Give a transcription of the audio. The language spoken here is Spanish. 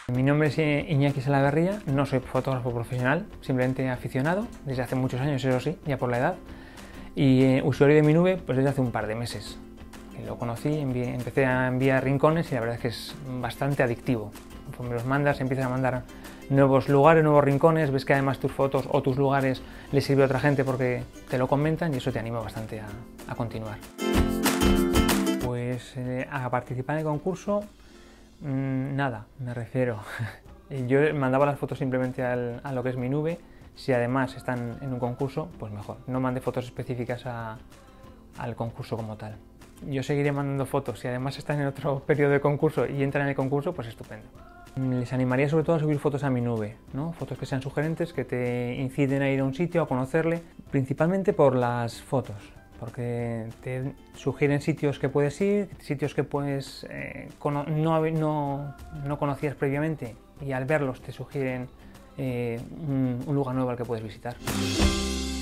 Mi nombre es Iñaki Salaverría, no soy fotógrafo profesional, simplemente aficionado, desde hace muchos años, eso sí, ya por la edad, y usuario de MiNube pues desde hace un par de meses. Que lo conocí, empecé a enviar rincones y la verdad es que es bastante adictivo. Conforme los mandas, empiezas a mandar nuevos lugares, nuevos rincones, ves que además tus fotos o tus lugares les sirve a otra gente porque te lo comentan y eso te anima bastante a continuar. Pues a participar en el concurso, nada, me refiero. Yo mandaba las fotos simplemente a lo que es MiNube. Si además están en un concurso, pues mejor. No mandé fotos específicas al concurso como tal. Yo seguiré mandando fotos. Si además están en otro periodo de concurso y entran en el concurso, pues estupendo. Les animaría sobre todo a subir fotos a MiNube, ¿no? Fotos que sean sugerentes, que te inciten a ir a un sitio, a conocerle, principalmente por las fotos, porque te sugieren sitios que puedes ir, sitios que puedes no conocías previamente y al verlos te sugieren un lugar nuevo al que puedes visitar.